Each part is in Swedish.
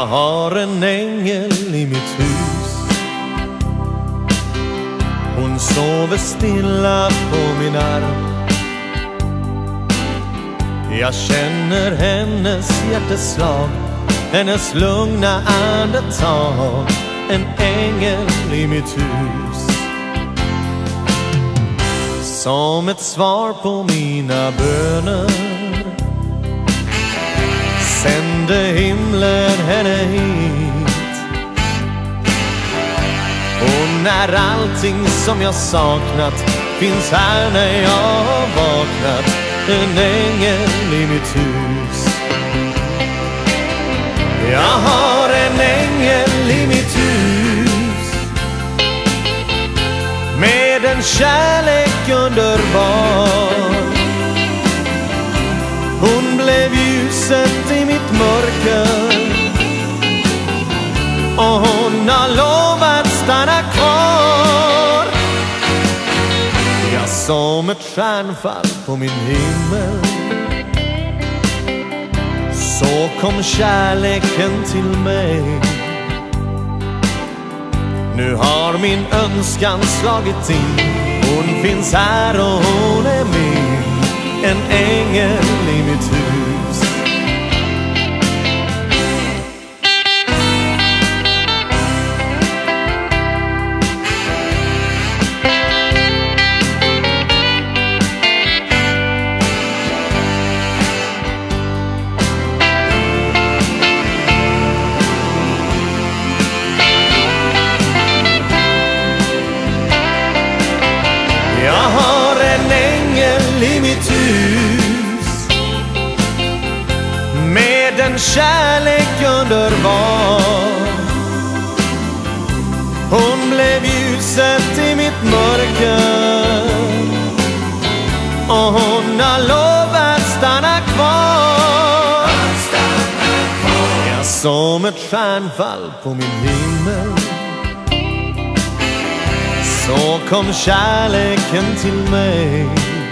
Jag har en ängel i mitt hus. Hon sover stilla på min arm. Jag känner hennes hjärteslag, hennes lugna andetag. En ängel i mitt hus. Som ett svar på mina böner sände himlen henne hit. Och när allting som jag saknat finns här när jag har vaknat. En ängel i mitt hus. Jag har en ängel i mitt hus med en kärlek underbar. Hon blev ljuset i mitt mörker och hon har lovat stanna kvar. Jag som ett stjärnfall på min himmel, så kom kärleken till mig. Nu har min önskan slagit in. Hon finns här och hon är min. En ängel i mitt hus. Jag har en ängel i mitt hus med en kärlek underbar. Hon blev ljuset i mitt mörker och hon har lovat stanna kvar. Jag som ett stjärnfall på min himmel, så kom kärleken till mig.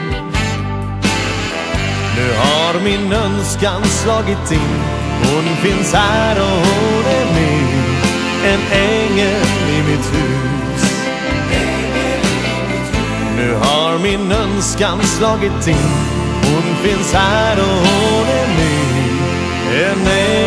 Nu har min önskan slagit in. Hon finns här och hon är min. En ängel i mitt hus. Nu har min önskan slagit in. Hon finns här och hon är min. En ängel